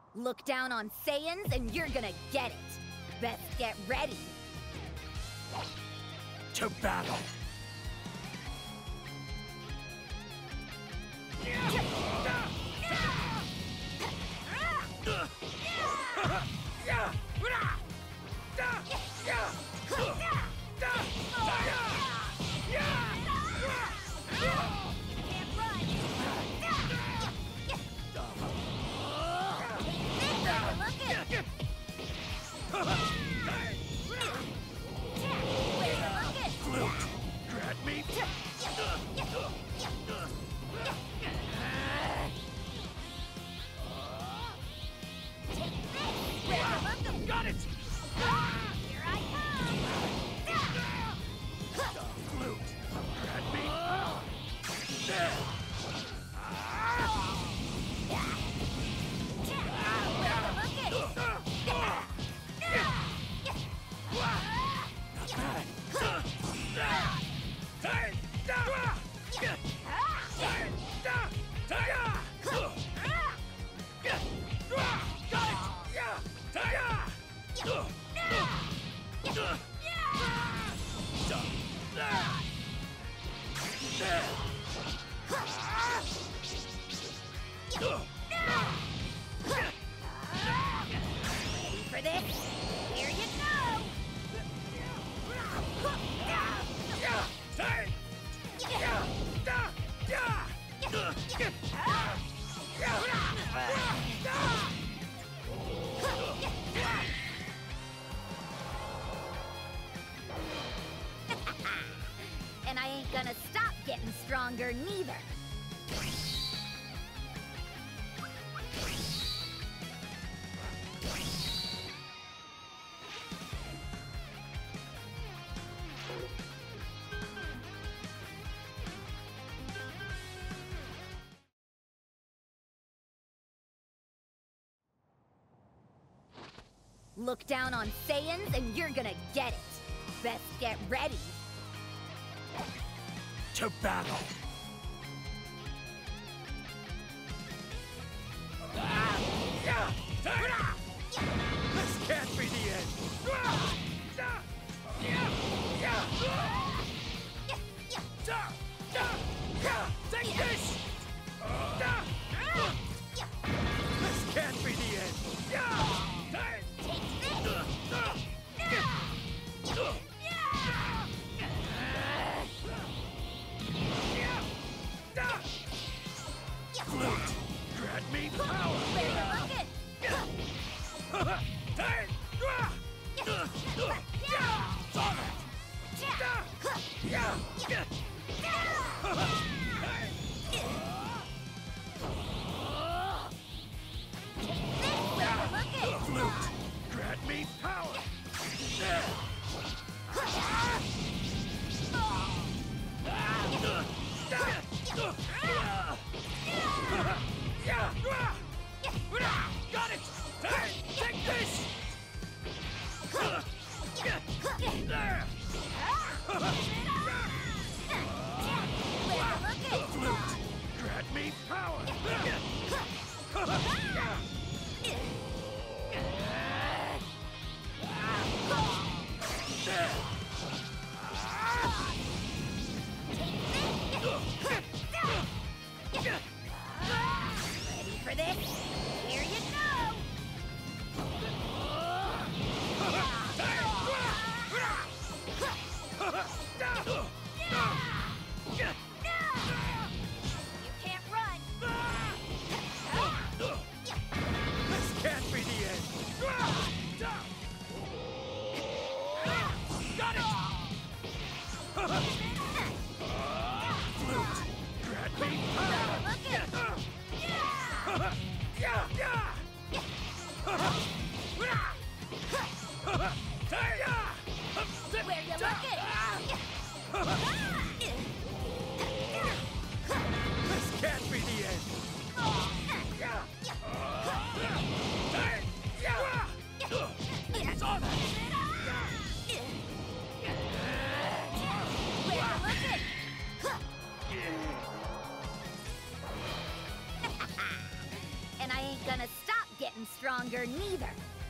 Look down on Saiyans and you're gonna get it. Best get ready. To battle! Grab me! Got it! Here I come! Flute! Grab me! Ready for this? Here you go! And I ain't gonna stop getting stronger neither. Look down on Saiyans and you're gonna get it. Best get ready. To battle! This can't be the end! Take this! This can't be the end! Flute! Grant me power! Where you looking? Flute! Grant me power! Got it! Take this! Flute! Grant me power! Ready for this? Here you go! You can't run! This can't be the end! Got it! Flute! Grant me power! Where you looking? This can't be the end! It's on! Where you looking? And I ain't gonna stop getting getting stronger neither.